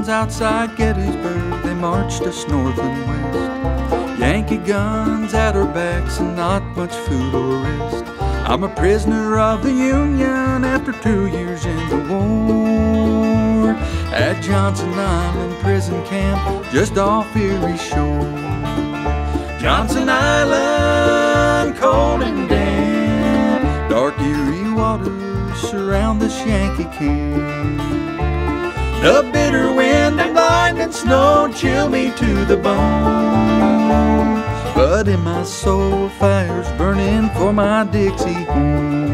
guns outside Gettysburg, they marched us north and west. Yankee guns at our backs and not much food or rest. I'm a prisoner of the Union after 2 years in the war, at Johnson Island prison camp just off Erie shore. Johnson Island, cold and damp, dark Erie waters surround this Yankee camp. The bitter wind and blinding snow chill me to the bone, but in my soul fire's burning for my Dixie home.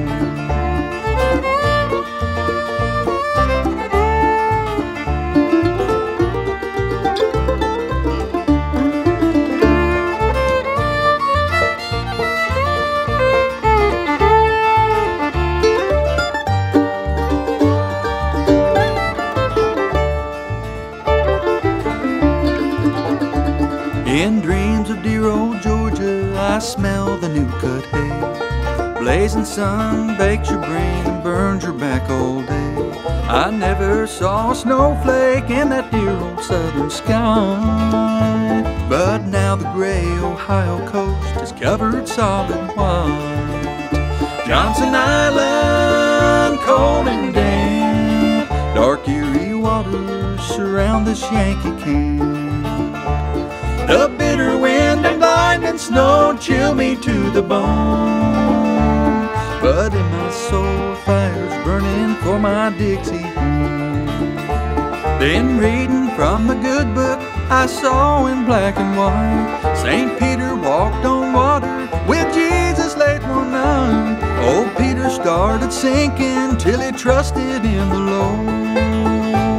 In dreams of dear old Georgia, I smell the new cut hay. Blazing sun bakes your brain and burns your back all day. I never saw a snowflake in that dear old southern sky, but now the gray Ohio coast is covered solid white. Johnson Island, cold and damp, dark Erie waters surround this Yankee camp. The bitter wind and blinding snow chill me to the bone, but in my soul fire's burning for my Dixie home. Then reading from the good book I saw in black and white, St. Peter walked on water with Jesus late one night. Old Peter started sinking till he trusted in the Lord.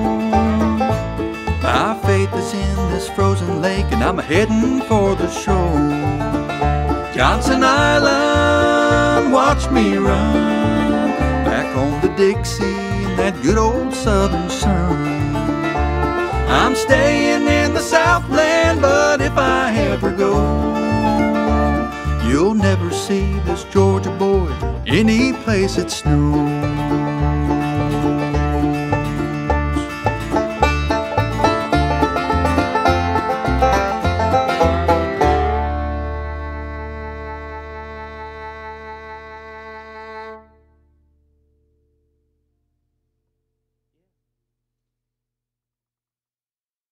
My faith is in this frozen lake and I'm heading for the shore. Johnson Island, watch me run back on the Dixie in that good old southern sun. I'm staying in the Southland, but if I ever go, you'll never see this Georgia boy any place it snows.